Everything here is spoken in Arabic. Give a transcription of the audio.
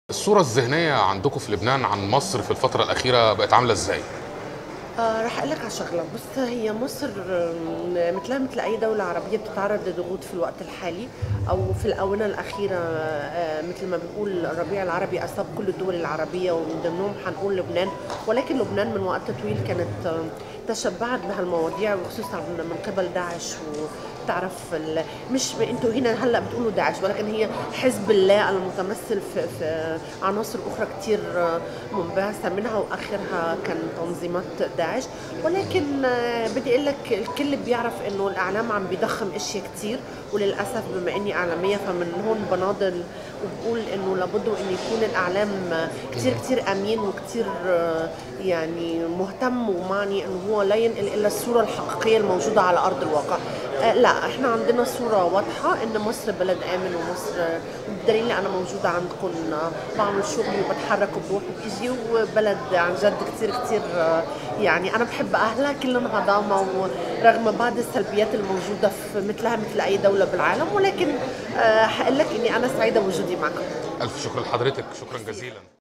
الصورة الذهنية عندكم في لبنان عن مصر في الفترة الأخيرة بقت عاملة إزاي؟ رح أقول لك على شغلة. بص، هي مصر مثلها مثل أي دولة عربية بتتعرض لضغوط في الوقت الحالي أو في الآونة الأخيرة. مثل ما بنقول الربيع العربي أصاب كل الدول العربية ومن ضمنهم حنقول لبنان. ولكن لبنان من وقت طويل كانت تشبعت بهالمواضيع، وخصوصا من قبل داعش. وتعرف مش انتوا هنا هلا بتقولوا داعش، ولكن هي حزب الله المتمثل في عناصر اخرى كثير منبعثه منها، واخرها كان تنظيمات داعش. ولكن بدي اقول لك الكل بيعرف انه الاعلام عم بيضخم اشياء كثير، وللاسف بما اني اعلاميه فمن هون بناضل وبقول انه لابد انه يكون الاعلام كثير كثير امين وكثير يعني مهتم ومعني انه هو لا ينقل الا الصوره الحقيقيه الموجوده على ارض الواقع. لا، احنا عندنا صوره واضحه ان مصر بلد امن، ومصر بالدليل انا موجوده عندكم بعمل شغلي وبتحرك وبروح وبيجي، وبلد عن جد كثير كثير يعني انا بحب اهلها كلهم عظامه، ورغم بعض السلبيات الموجوده في مثلها مثل اي دوله بالعالم. ولكن حقول لك اني انا سعيده بوجودي معكم. ألف شكر لحضرتك، شكرا ميرسي. جزيلا.